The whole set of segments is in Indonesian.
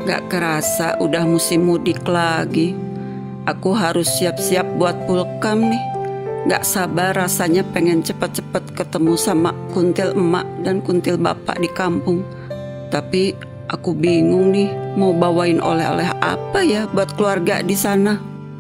Gak kerasa udah musim mudik lagi. Aku harus siap-siap buat pulkam nih. Gak sabar rasanya pengen cepet-cepet ketemu sama kuntil emak dan kuntil bapak di kampung. Tapi aku bingung nih mau bawain oleh-oleh apa ya buat keluarga di sana.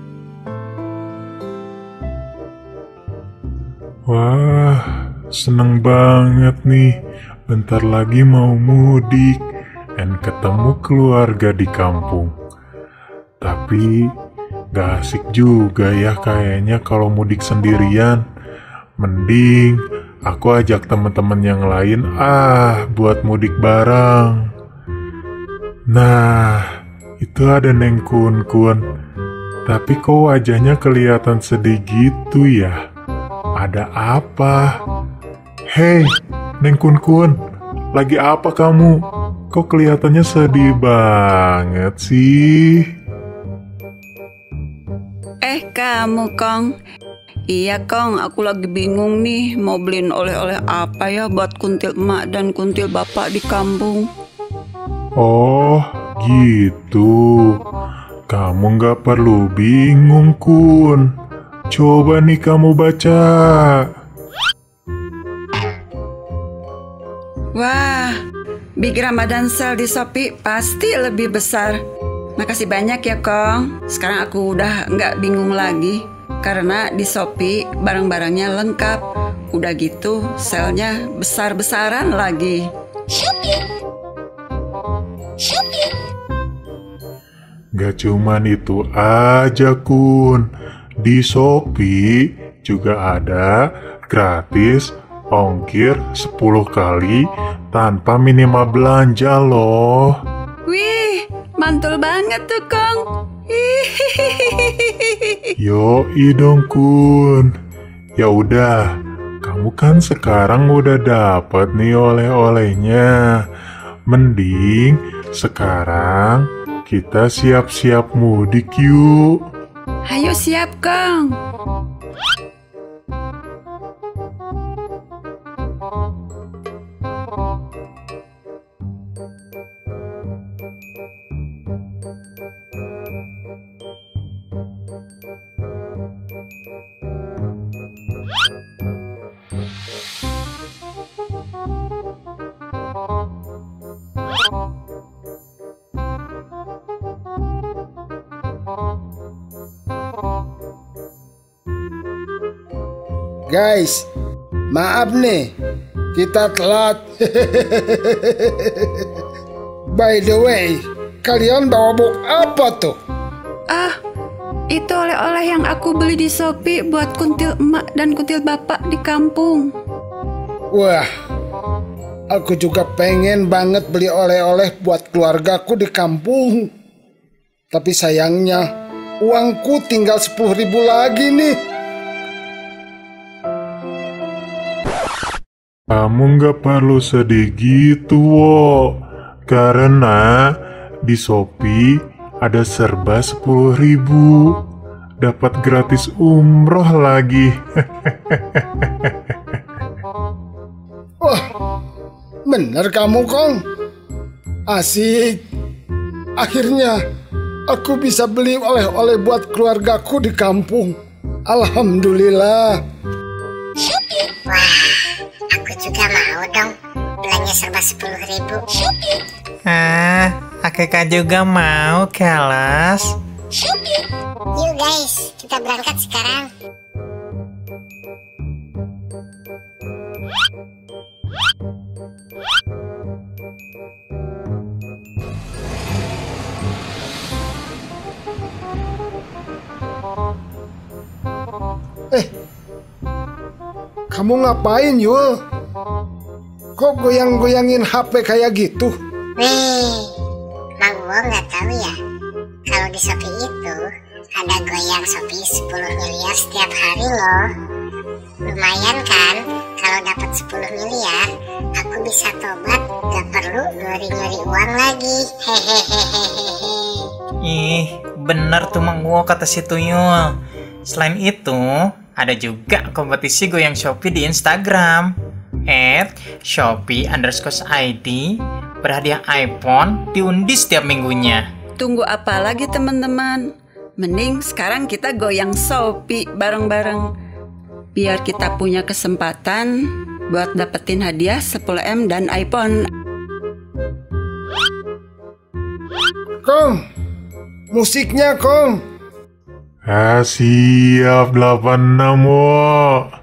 Wah, seneng banget nih. Bentar lagi mau mudik dan ketemu keluarga di kampung. Tapi gak asik juga ya kayaknya kalau mudik sendirian. Mending aku ajak teman-teman yang lain buat mudik bareng. Nah, itu ada Neng Kun Kun. Tapi kok wajahnya kelihatan sedih gitu ya? Ada apa? Hei, Neng Kun Kun, lagi apa kamu? Kok kelihatannya sedih banget sih? Kamu Kong. Iya Kong, aku lagi bingung nih mau beliin oleh-oleh apa ya buat kuntil emak dan kuntil bapak di kampung. Oh, gitu. Kamu gak perlu bingung, Kun. Coba nih kamu baca. Wah, Big Ramadan Sale di Shopee pasti lebih besar. Makasih banyak ya Kong. Sekarang aku udah nggak bingung lagi. Karena di Shopee barang-barangnya lengkap. Udah gitu sale-nya besar-besaran lagi. Shopee. Gak cuman itu aja, Kun. Di Shopee juga ada gratis ongkir 10 kali tanpa minimal belanja loh. Wih, mantul banget tuh Kong. Yoi dong, Kun. Ya udah, kamu kan sekarang udah dapet nih oleh-olehnya. Mending sekarang kita siap-siap mudik yuk. Ayo siap Kong. Guys, maaf nih, kita telat. By the way, kalian bawa box apa tuh? Itu oleh-oleh yang aku beli di Shopee buat kuntil emak dan kuntil bapak di kampung. Wah, aku juga pengen banget beli oleh-oleh buat keluargaku di kampung. Tapi sayangnya, uangku tinggal 10.000 lagi nih. Kamu gak perlu sedih gitu, wo. Karena di Shopee ada serba 10.000. Dapat gratis umroh lagi. Wah, bener kamu, Kong. Asik. Akhirnya aku bisa beli oleh-oleh buat keluargaku di kampung. Alhamdulillah. Shopee. Wah, aku juga mau dong belanja serba 10.000. Shopee. Akeka juga mau, Kelas. Shopee. Yuk guys, kita berangkat sekarang. Kamu ngapain, Yul? Kok goyang-goyangin HP kayak gitu? Wih, Mang Wo nggak tahu ya, kalau di Shopee itu ada goyang Shopee 10 miliar setiap hari loh. Lumayan kan, kalau dapat 10 miliar, aku bisa tobat, gak perlu nyuri-nyuri uang lagi. Hehehehehe. Ih, bener tuh Mang Wo kata si Tuyul. Selain itu, ada juga kompetisi goyang Shopee di Instagram @shopee_id. dapat hadiah iPhone diundi setiap minggunya. Tunggu apa lagi teman-teman? Mending sekarang kita goyang Shopee bareng-bareng. Biar kita punya kesempatan buat dapetin hadiah 10M dan iPhone. Kong, musiknya Kong. Siap 86 wo.